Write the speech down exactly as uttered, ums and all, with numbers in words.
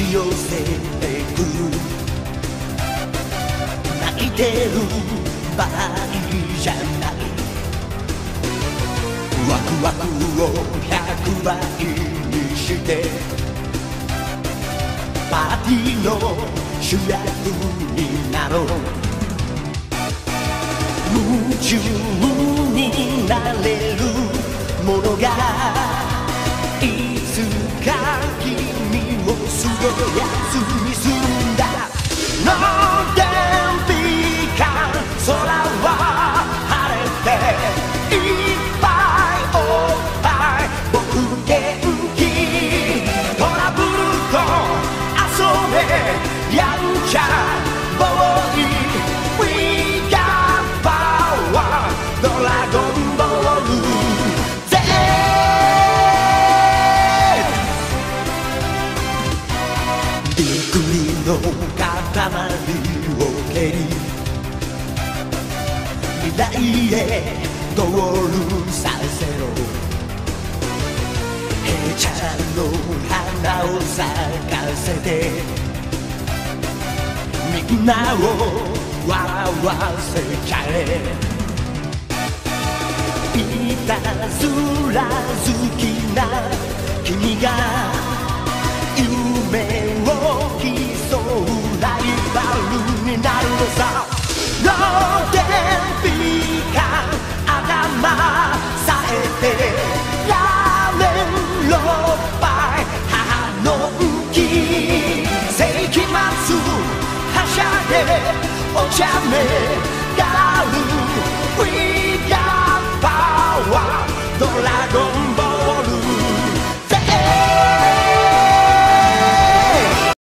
ち寄せてくる泣いてる場合じゃないワクワクをひゃくばいにしてパーティーの主役になろう夢中になれるものがいつか君をすごいやつにするんだの天日間空は晴れていっぱいおっぱい僕元気トラブルと遊べやんちゃボーイ We got power ドラゴンボールびっくりの塊を蹴り未来へゴールさせろ平ちゃんの花を咲かせてみんなを笑わせちゃえいたずら好きな君が夢を競うライバルになるのさローテンピーカー頭さえてラーメンろっぱい母の浮き世紀末はしゃげお茶目